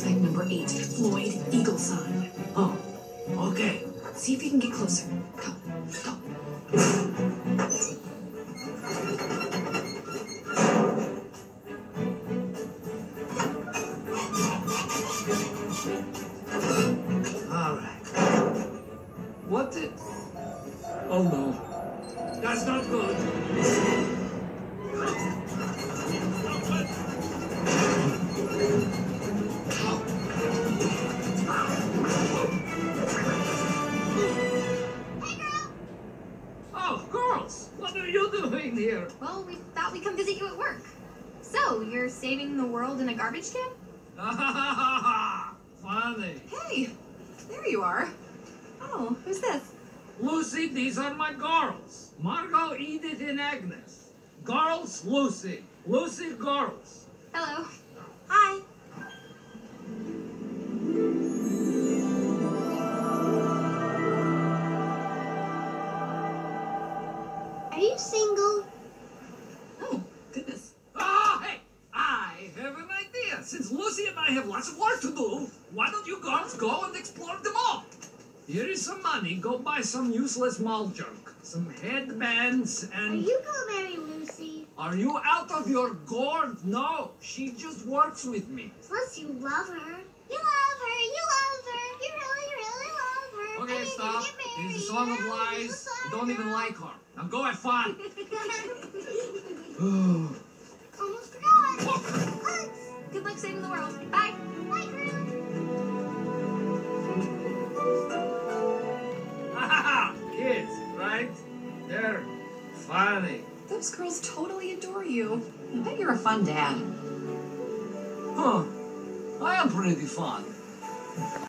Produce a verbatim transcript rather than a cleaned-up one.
suspect number eight, Floyd, eagle sign. Oh, okay. See if you can get closer. Come, come. All right. What did... Oh, no. That's not good. Oh, girls, what are you doing here? Well, we thought we'd come visit you at work. So, you're saving the world in a garbage can? Funny. Hey, there you are. Oh, who's this? Lucy, these are my girls. Margo, Edith, and Agnes. Girls, Lucy. Lucy, girls. Hello. Hi. Are you single? Oh, goodness. Oh, hey, I have an idea. Since Lucy and I have lots of work to do, why don't you girls go and explore them all? Here is some money. Go buy some useless mall junk. Some headbands and... Are you gonna marry Lucy? Are you out of your gourd? No, she just works with me. Plus, you love her. You love her. You love her. You really, really love her. Okay, I mean, stop. you get It's a married. song of You lies. love You don't even her. like her. Now go have fun. Almost forgot. Good luck saving the world. Bye. Bye, crew. Kids, right? They're funny. Those girls totally adore you. I bet you're a fun dad. Huh. I am pretty fun.